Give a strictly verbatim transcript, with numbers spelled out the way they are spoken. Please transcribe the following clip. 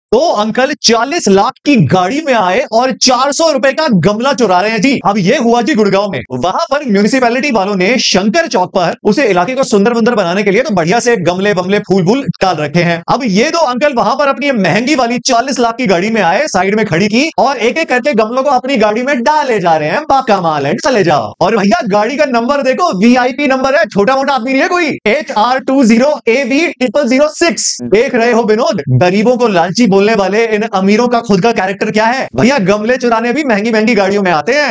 तो अंकल चालीस लाख की गाड़ी में आए और चार सौ रुपए का गमला चुरा रहे हैं जी। अब ये हुआ जी गुड़गांव में। वहां पर म्यूनिसिपैलिटी वालों ने शंकर चौक पर उसे इलाके को सुंदर मंदर बनाने के लिए तो बढ़िया से गमले बमले फूल फूल डाल रखे हैं। अब ये दो अंकल वहां पर अपनी महंगी वाली चालीस लाख की गाड़ी में आए, साइड में खड़ी की और एक एक करके गमलों को अपनी गाड़ी में डाले जा रहे हैं। बाका माल है, चले जाओ। और भैया गाड़ी का नंबर देखो, वीआईपी नंबर है, छोटा मोटा आदमी नहीं है कोई। H R two zero A V triple zero six. देख रहे हो विनोद, गरीबों को लालची बोलने वाले इन अमीरों का खुद का कैरेक्टर क्या है। भैया गमले चुराने भी महंगी महंगी गाड़ियों में आते हैं।